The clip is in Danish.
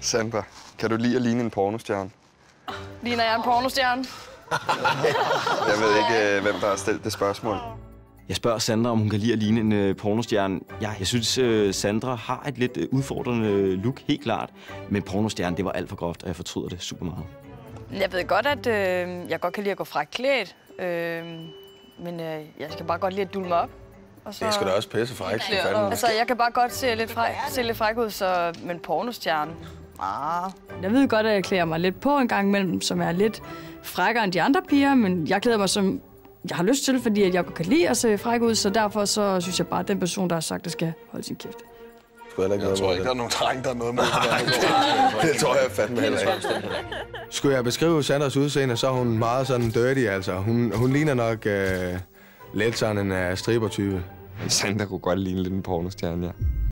Sandra, kan du lide at ligne en pornostjerne? Ligner jeg en pornostjerne? Jeg ved ikke, hvem der har stillet det spørgsmål. Jeg spørger Sandra, om hun kan lide at ligne en pornostjerne. Ja, jeg synes, Sandra har et lidt udfordrende look, helt klart. Men pornostjerne, det var alt for groft, og jeg fortryder det super meget. Jeg ved godt, at jeg godt kan lide at gå frækklædt. Men jeg skal bare godt lide at dulme op. Og så... Det skal da også pisse fræk. Altså, jeg kan bare godt se lidt fræk ud, så... men pornostjerne... Jeg ved godt, at jeg klæder mig lidt på en gang imellem, som er lidt frækkere end de andre piger, men jeg klæder mig som jeg har lyst til, fordi at jeg kan lide at se fræk ud, så derfor så synes jeg bare, at den person, der har sagt det, skal holde sin kæft. Jeg tror ikke, der er nogen dreng, der er noget med det. Det tror jeg fandme heller ikke. Skulle jeg beskrive Sandras udseende, så er hun meget sådan dirty, altså. Hun ligner nok lidt sådan en stripper-type. Sandra kunne godt ligne lidt en pornostjerne, ja.